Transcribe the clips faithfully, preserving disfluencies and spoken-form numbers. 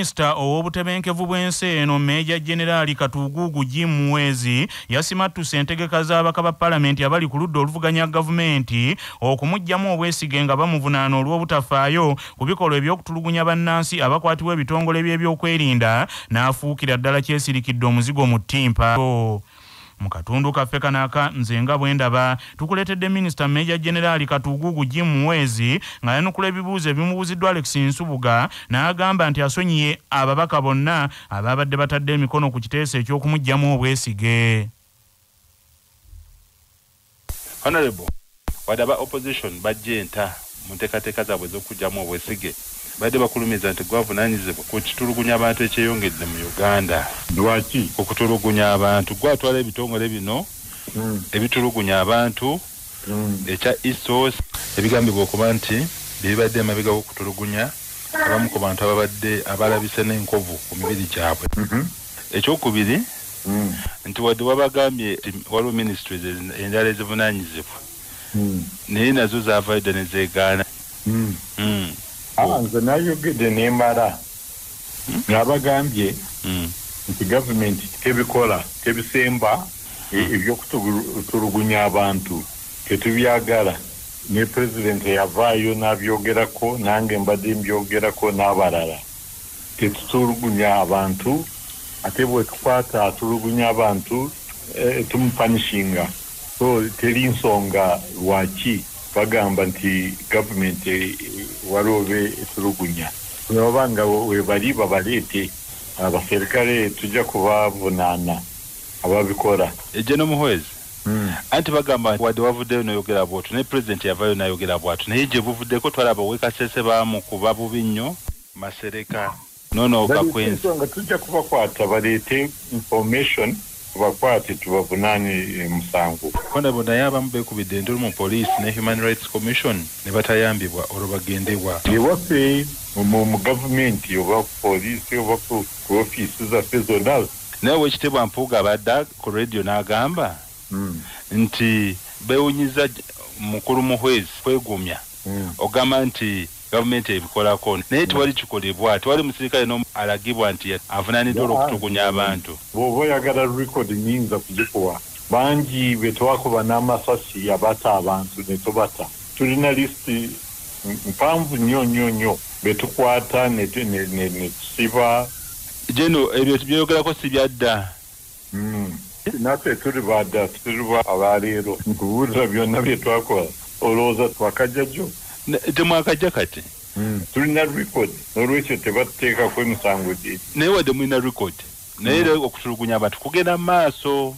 Minisita ow'obutebenkevu bw'ensi eno Meja General Katugugu Jim Muhwezi yasimattuse entegeka z'abaka ba Parliament abali ku ludda oluvuganya gavumenti okumugyamu obwesige nga bamuvunaana olw'obutafaayo ku bikolwa eby'okutulugunya bannansi abakwatibwa ebitongole by'ebyokwerinda n'afuukira ddala kyesirikidde omuzigo mu ttimpa. Mukatundu kaffe kanaka nze nga bwendaba tukuleetedde Minisita Meja General Katugugu Jim Muhwezi nga yanukula ebibuuzo ebimubuuziddwa Alex Nsubuga n'agamba nti asonyiye ababaka bonna ababadde batadde emikono ku kiteeso eky'okumuggyamu obwesige. Honorable, wadaba opposition bajjenta mu nteekateeka zaabwe z'okuggyamu obwesige badde bakulumiza nti gwavunanyizibwa ku kitulugunya abantu ekyeyongedde mu Uganda. Lwaki okutulugunya abantu gwatwala ebitongole bino mm. ebitulugunya abantu mm. ekya isos ebigambibwa okuba nti bibadde emabega w'okutulugunya abamu ku bantu ababadde abalabise n'enkovu ku mibiri gyabwe. mm -hmm. Ekyokubiri mm. nti wadde wabagambye waliwo ministries endala ezivunanyizibwa mm. naye nazo zaavayo ne zeegaana. mm. mm. Ah, nze nayogedde nemala ng'abagambye nti gavumenti tebikola tebisemba ebyokutulugunya abantu tetubyagala. Ne pulezidenti yavaayo n'abyogerako, nange mbadde mbyogerako n'abalala. Tetutulugunya abantu, ate bwe tukwata atulugunya abantu tumupanishinga. So teri nsonga lwaki bagamba nti gavumenti walobe etulugunya. Nobanga we bali babaleete abaserikale tujja kubavunaana ababikola. Ejeno Muhwezi mm. anti bagamba wadde wavuddeyo n'oyogera bw'otyo ne pulezidenti yavaayo n'ayogera bw'atyo naye gye buvuddeko twalaba wekasese baamu kuba bubi nnyo Masereka nono Kakwenzi nga tujja kubakwata baleete information bakwate tubavunaane musango. Honorable naye abamu beekubidde endulu mu police ne Human Rights Commission ne batayambibwa olwo bagendebwa. Yewaffe mu gavumenti oba ku poliisi oba ku ofiisi zaffe zonna. Naye Oweekitiibwa Mpuuga abadde ku radio n'agamba mm. nti beewunyiza mukulu Muhwezi kwegumya mm. ogamba nti gavumenti ebikolako naye tewali kikolebwa, tewali musirikale n'omu alagibwa nti avunaaniddwa olw'okutulugunya abantu. Bw'oba oyagala record nnyinza kugikuwa. Bangi be twakuba n'amasasi abata abantu ne tubata. Tulina lisiti mpanvu nnyo nnyo nnyo be tukwata ne tusiba. Jeno ebyo tubyogerako si byadda. Naffe tuli badda tuli abaleero nkubuulira byonna bye twakola olowooza twakajjajjo. Temwakajja kati tulina record n'olwekyo tebateekako emisango gye. Naye wadde mulina record naye era okutulugunya abantu kugenda mu maaso.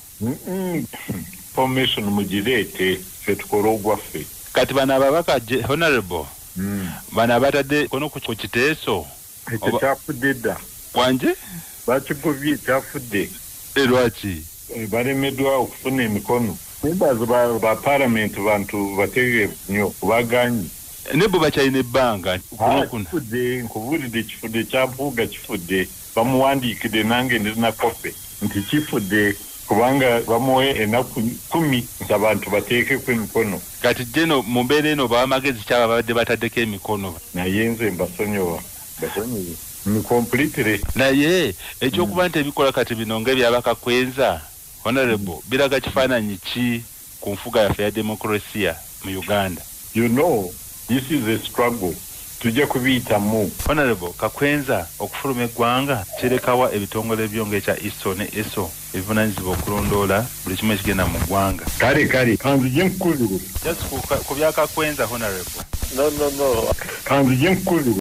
Information mugireete ffe tukole ogwaffe. Kati bano ababaka Honorable bano abatadde kono ku kiteeso ekyo kyafudde dda. Wanje bakigobye ekyafudde. Lwaki balemeddwa okufuna emikono. Members ba Parliament bantu bategeevu nnyo kubaganye. Nebo bakyalina ebbanga kifudde nkubuulidde kifudde kya Mpuuga kifudde bamuwandiikidde nange ndina kope nti kifudde kubanga bamuwe ennaku kumi nti abantu bateekeko emikono. Kati jeno mu mbeera eno bawamagezi kyaba babadde bataddeko emikono. Naye nze mbasonyiwa basonyiwe ni completely. Naye ekyokuba nti ebikola kati bino ng'ebyabakakwenza Honorable biraga kifaananyi ki ku nfuga yaffe ya demokrasiya mu Uganda? You know, this is a struggle. Tujja kubiyitamu. Honorable Kakwenza okufuluma eggwanga kirekawa ebitongole byonge kya I S O ne E S O ebivunaanyizibwa okulondoola buli kimu ekigenda mu ggwanga. Kale kale kanzije nkukulire. Just ku bya Kakwenza Honorable. No no no. Kanzije nkukulire.